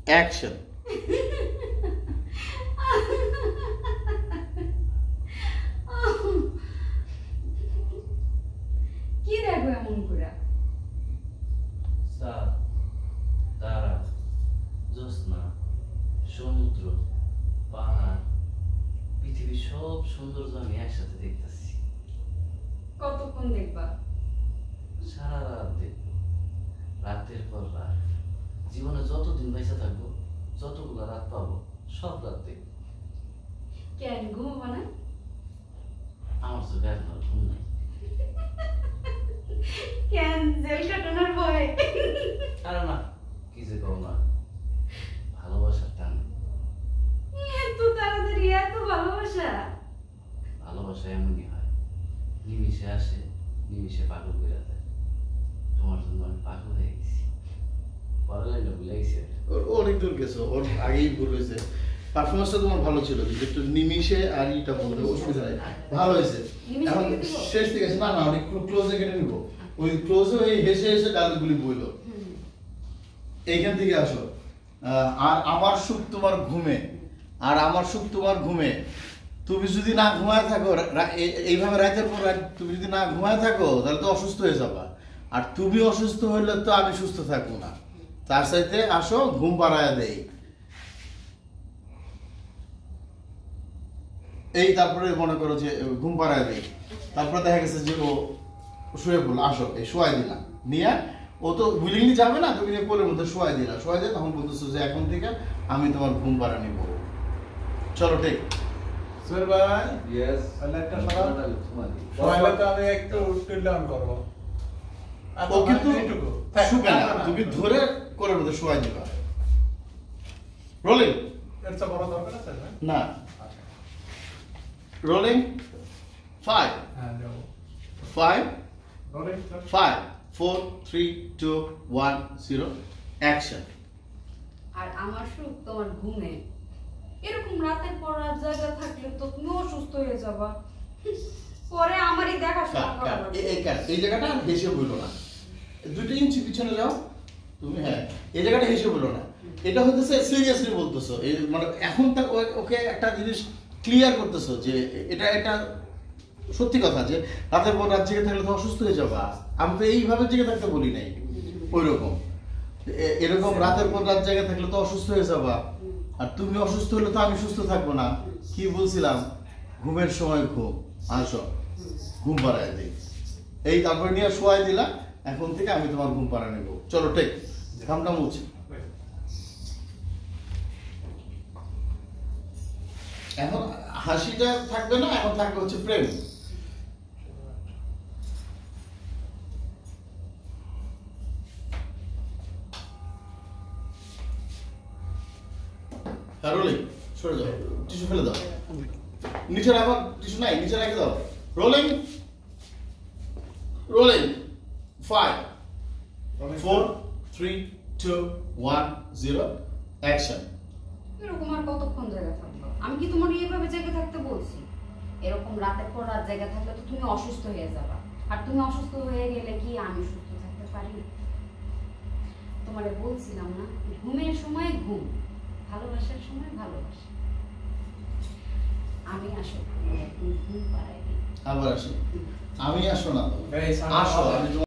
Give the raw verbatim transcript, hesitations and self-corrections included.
Action. কি দেখো এমন করে? চাঁদ, তারা, জ্যোৎস্না, সমুদ্র, পাহাড়, পৃথিবীর সব সৌন্দর্য আমি একসাথে দেখতেছি। কতক্ষণ দেখবা? সারা রাত দেখবো, রাতের পর রাত। জীবনে যতদিন বেঁচে থাকবো, যতগুলো রাত পাবো, সব রাত দেখবো। কেন ঘুমাবো না? আমার তো ব্যাগ ঘুম নাই। কেন জেল কাটানোর ভয়? আরে না, কি যে কও না, ভালোবাসার টান। এত তাড়াতাড়ি এত ভালোবাসা? ভালোবাসা এমনই হয়, নিমিশে আসে, নিমিশে পাগল করে দেয়। তোমার জন্য আমি পাগল হয়ে গেছি। পরে লাইনটা ভুলে গেছি। ওর অনেক দূর গেছে, ওর আগেই ভুল হয়েছে। পারফরমেন্সটা তোমার ভালো ছিল, কিন্তু একটু নিমিশে আর ইটা বলতে অসুবিধা নেই, ভালো হয়েছে। এখন শেষ দিকে আছে, না না অনেক ক্লোজে কেটে নিবো, ওই ক্লোজে ওই হেসে হেসে ডায়লগুলি বইল। এইখান থেকে আসো। আর আমার সুখ তোমার ঘুমে, আর আমার সুখ তোমার ঘুমে। তুমি যদি না ঘুমায় থাকো এইভাবে রাতের পর রাত, তুমি যদি না ঘুমায় থাকো তাহলে তো অসুস্থ হয়ে যাবা, আর তুমি অসুস্থ হইলে তো আমি সুস্থ থাকবো না। তার সাথে আসো, ঘুম পাড়ায় দেই। এই তারপরে মনে করো যে ঘুম পাড়ায় দেই, তারপরে দেখা গেছে যে ও শুয়ে পড়লো, আসো এই শোয়াই দিলাম নিয়ে, ও তো উইলিংলি যাবে না, তুমি নিয়ে কোলের মধ্যে শোয়াই দিলা, শোয়াই দিয়ে তখন বলতেছো যে এখন থেকে আমি তোমার ঘুম পাড়া নিব। চলো ঠিক সুর ভাই, ইয়েস। তাহলে একটা সরাও। তোমারই। সরাইলে তো আমি একটু টিল ডাউন করব। ও কিন্তু শুবে না, তুমি ধরে কোলের মধ্যে শোয়াই দিবা। রোলিং। এর চেয়ে বড় দরকার আছে না? না। রোলিং। ফাইভ হ্যাঁ যাও। Five rolling five four three two one zero action. আর আমার সুখ তোমার ঘুমে। এরকম রাতের পর রাত জায়গা থাকলে তো তুমি অসুস্থ হয়ে যাবা, পরে আমারই দেখাশোনা করা লাগবে। এই জায়গাটা হেসে বললো না, দুটো ইঞ্চি পিছনে যাও তুমি। হ্যাঁ, এই জায়গাটা হেসে বললো না, এটা হচ্ছে সিরিয়াসলি বলতেছো। এই মানে এখন তা ওকে একটা জিনিস ক্লিয়ার করতেছো যে এটা এটা সত্যি কথা, যে রাতের পর রাত জেগে থাকলে তো অসুস্থ হয়ে যাবা। আমি তো এইভাবে জেগে থাকতে বলি নাই, ওই রকম এরকম রাতের পর রাত জেগে থাকলে তো অসুস্থ হয়ে যাবা, আর তুমি অসুস্থ হলে তো আমি সুস্থ থাকবো না। কি বলছিলাম? ঘুমের সময় ঘুম, আসো ঘুম পাড়ায় দিই। এই তারপরে নিয়ে শোয়াই দিলা, এখন থেকে আমি তোমার ঘুম পাড়া নেব। চলো ঠিক ঘামটা মুছ। এখন হাসিটা থাকবে না, এখন থাকবে হচ্ছে প্রেম। হ্যাঁ রোলিং, সরে যাও, টিস্যু ফেলে দাও নিচে রাখো, টিস্যু নাই নিচে রেখে দাও। Rolling rolling five four three two one zero action. এরকম আর কতক্ষণ জায়গা থাকবো? আমি কি তোমার এইভাবে জায়গা থাকতে বলছি? এরকম রাতের পর রাত জায়গা থাকলে তো তুমি অসুস্থ হয়ে যাবা, আর তুমি অসুস্থ হয়ে গেলে কি আমি সুস্থ থাকতে পারি? তোমারে বলছিলাম না, ঘুমের সময় ঘুম, ভালোবাসার সময় ভালোবাসা। আমি আসো ঘুম পাড়াই দিই। আবার আসো, আমি আসো না, এই সামনে আসো আসো। আমি